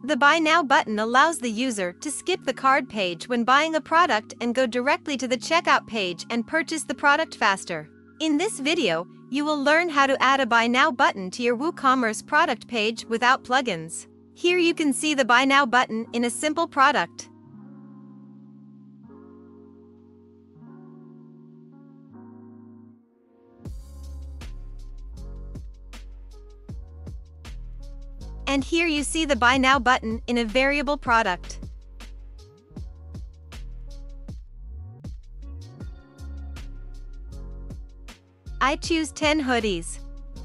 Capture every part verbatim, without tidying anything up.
The Buy Now button allows the user to skip the card page when buying a product and go directly to the checkout page and purchase the product faster. In this video, you will learn how to add a Buy Now button to your WooCommerce product page without plugins. Here you can see the Buy Now button in a simple product. And here you see the Buy Now button in a variable product. I choose ten hoodies.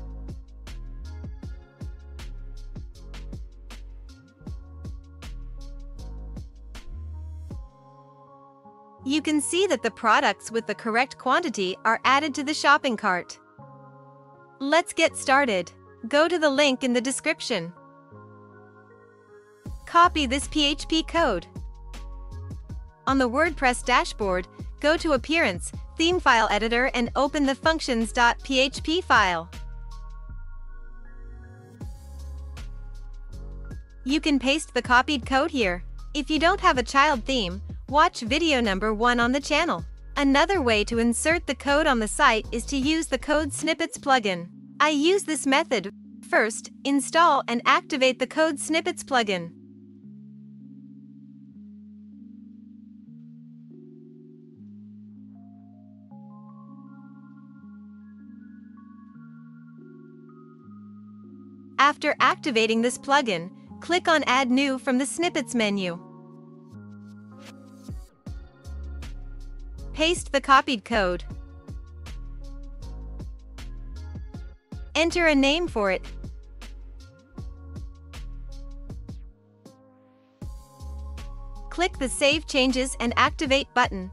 You can see that the products with the correct quantity are added to the shopping cart. Let's get started. Go to the link in the description. Copy this P H P code. On the WordPress dashboard, go to Appearance, Theme File Editor and open the functions dot P H P file. You can paste the copied code here. If you don't have a child theme, watch video number one on the channel. Another way to insert the code on the site is to use the Code Snippets plugin. I use this method. First, install and activate the Code Snippets plugin. After activating this plugin, click on Add New from the Snippets menu. Paste the copied code. Enter a name for it. Click the Save Changes and Activate button.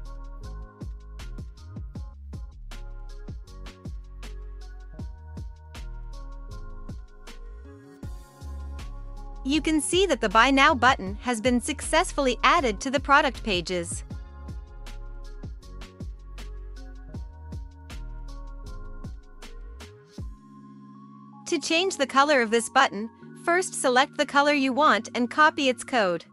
You can see that the Buy Now button has been successfully added to the product pages. To change the color of this button, first select the color you want and copy its code.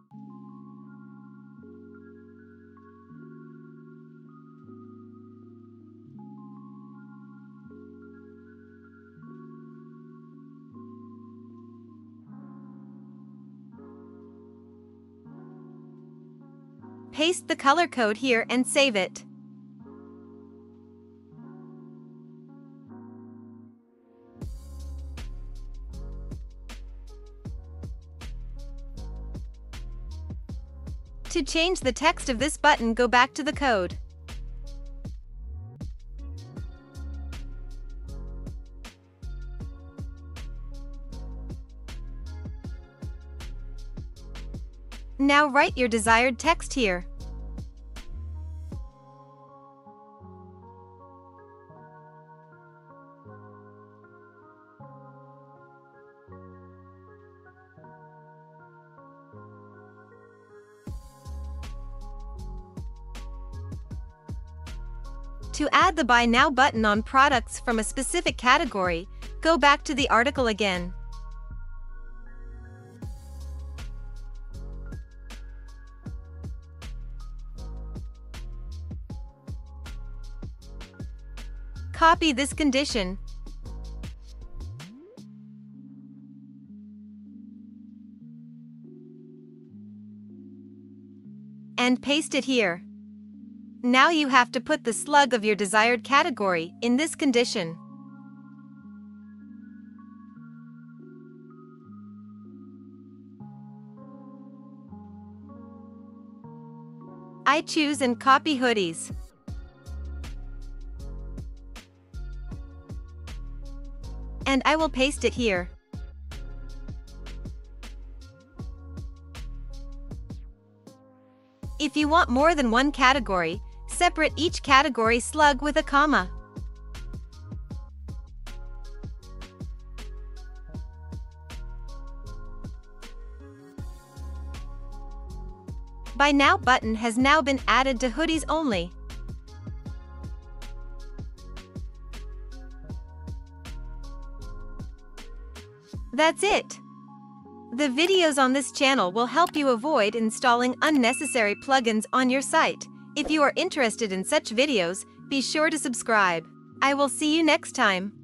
Paste the color code here and save it. To change the text of this button, go back to the code. Now write your desired text here. To add the Buy Now button on products from a specific category, go back to the article again. Copy this condition. And paste it here. Now you have to put the slug of your desired category in this condition. I choose and copy hoodies. And I will paste it here. If you want more than one category, separate each category slug with a comma. Buy Now button has now been added to hoodies only. That's it! The videos on this channel will help you avoid installing unnecessary plugins on your site. If you are interested in such videos, be sure to subscribe. I will see you next time.